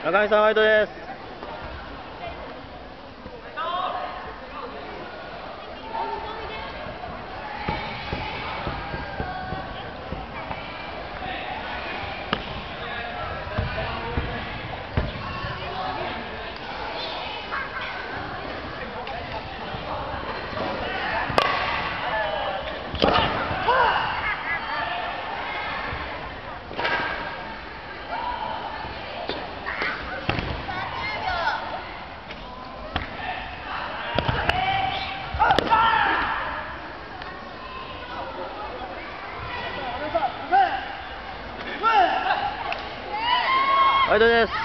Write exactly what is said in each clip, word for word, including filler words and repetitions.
中見さんワイドです。ワイドです。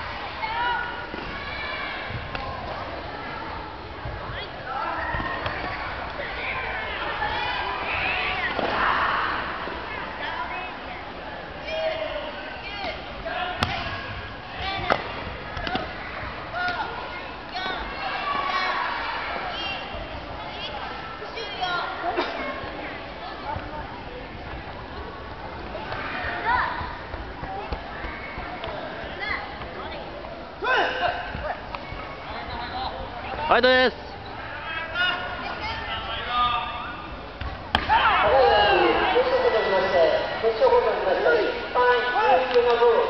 ワイドです。 決勝ゴールになりまして、決勝ゴールになりました。一般有給のゴール